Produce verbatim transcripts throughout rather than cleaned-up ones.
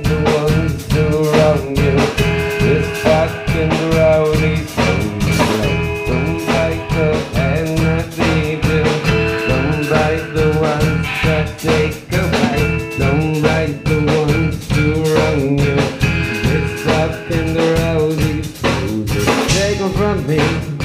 the ones who wrong you. This fucking road is over. Don't bite the hand that feeds you. Don't bite the ones that take away. Don't bite the ones who wrong you. This fucking road is over. Take them from me.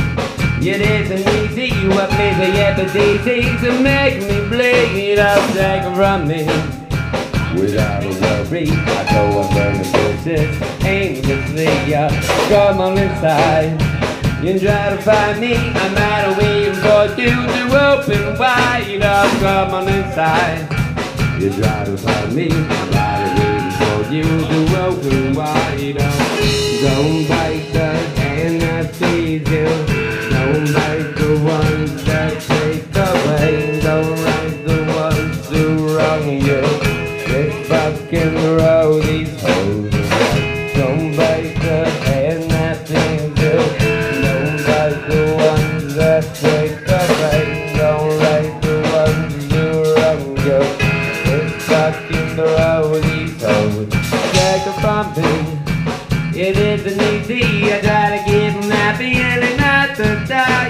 It isn't easy, you have me the epidemic to make me bleed. I'll take them from me. Without a worry, I go and burn the bushes aimlessly. Yeah, come on inside. You try to find me, I'm out waiting for you to open wide. Oh, come on inside. You try to find me, I'm out waiting for you to open wide. Oh, don't bite the hand that feeds you. Don't bite the ones that take away. Don't bite the ones who wrong you. This fucking road is over. Don't bite the hand that feeds you. Don't bite the ones that take away. Don't bite the ones who wrong you. This fucking road is over. Take it from me. It isn't easy. I try to keep them happy and it's not to die.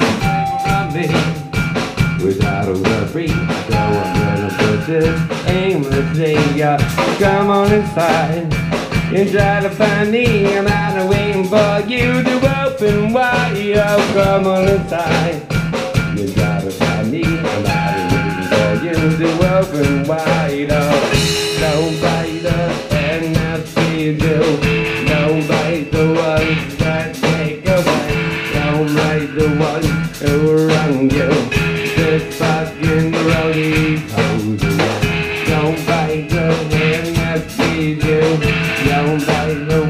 From me. Without a worry, I go and the bushes aimlessly. Yeah, come on inside. You try to find me, I'm out waiting for you to open wide. Oh, come on inside. You try to find me, I'm out waiting for you to open wide. Oh, don't bite the hand that feeds you. Don't bite the ones that take away. Don't bite the ones who wrong you. This fucking road is over. Don't bite the hand that feeds you. Don't bite the